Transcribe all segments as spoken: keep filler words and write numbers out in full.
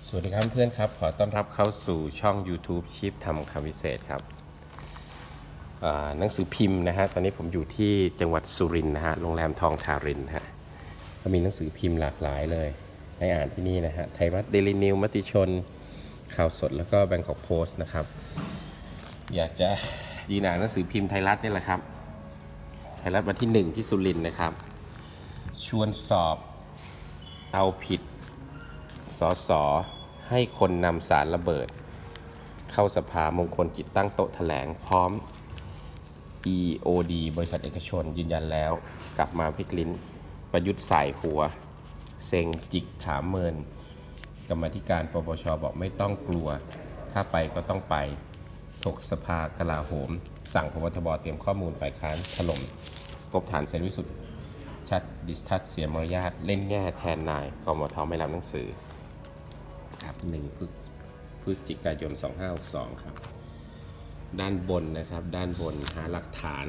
สวัสดีครับเพื่อนครับขอต้อนรับเข้าสู่ช่อง YouTube ชีพทำคำวิเศษครับหนังสือพิมพ์นะฮะตอนนี้ผมอยู่ที่จังหวัดสุรินทร์นะฮะโรงแรมทองทารินฮะก็มีหนังสือพิมพ์หลากหลายเลยให้อ่านที่นี่นะฮะไทยรัฐเดลินิวมติชนข่าวสดแล้วก็แบงกอกโพสต์นะครับอยากจะยีนอ่านหนังสือพิมพ์ไทยรัฐนี่แหละครับไทยรัฐวันที่หนึ่งที่สุรินทร์นะครับชวนสอบเอาผิดสสให้คนนำสารระเบิดเข้าสภามงคลกิจตั้งโต๊ะแถลงพร้อม อี โอ ดี บริษัทเอกชนยืนยันแล้วกลับมาพลิกลิ้นประยุทธ์ใส่หัวเซ็งจิกถามเมินกรรมาธิการปปชบอกไม่ต้องกลัวถ้าไปก็ต้องไปถกสภากลาโหมสั่งพบทบเตรียมข้อมูลฝ่ายค้านถล่มกบฐานเสรีวิสุทธิ์ชัดดิสทัศเสียมารยาทเล่นแง่แทนนายกมทไม่รับหนังสือครับหนึ่งพฤศจิกายนสองพันห้าร้อยหกสิบสองครับด้านบนนะครับด้านบนหาหลักฐาน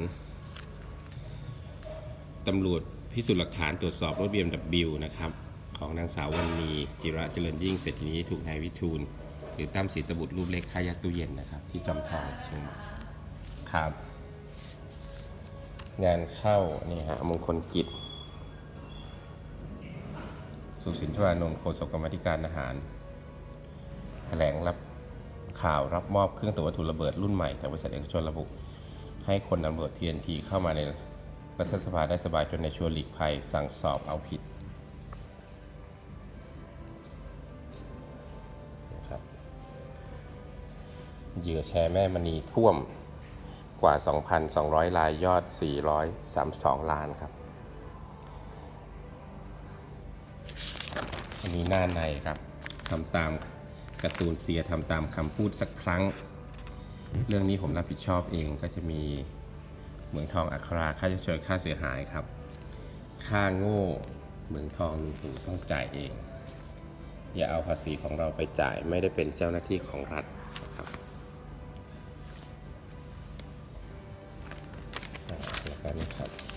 ตำรวจพิสูจน์หลักฐานตรวจสอบรถ บี เอ็ม ดับเบิลยู นะครับของนางสาววรรณีจิระเจริญยิ่งเสร็จทีนี้ถูกนายวิทูลหรือตั้มศรีตบุตรรูปเล็กค่ายัดตู้เย็นนะครับที่จอมทองเชียงใหม่ครับงานเข้านี่ฮะมงคลกิจสุสินทรานนท์โฆษกกรรมาธิการอาหารแถลงรับข่าวรับมอบเครื่องตรวจวัตถุระเบิดรุ่นใหม่จากบริษัทเอกชนระบุให้คนนำรวจ ที เอ็น ที เข้ามาในรัฐสภาได้สบายจนในชวนหลีกภัยสั่งสอบเอาผิดนะครับเหยื่อแชร์แม่มณีท่วมกว่า สองพันสองร้อย รายยอด สี่ร้อยสามสิบสอง ล้านครับอันนี้หน้าในครับทำตามการ์ตูนเสียทำตามคำพูดสักครั้งเรื่องนี้ผมรับผิดชอบเองก็จะมีเหมืองทองอัคราค่าชดเชยค่าเสียหายครับค่าโง่เหมืองทองถูกต้องจ่ายเองอย่าเอาภาษีของเราไปจ่ายไม่ได้เป็นเจ้าหน้าที่ของรัฐนะครับแล้วก็นี่ครับ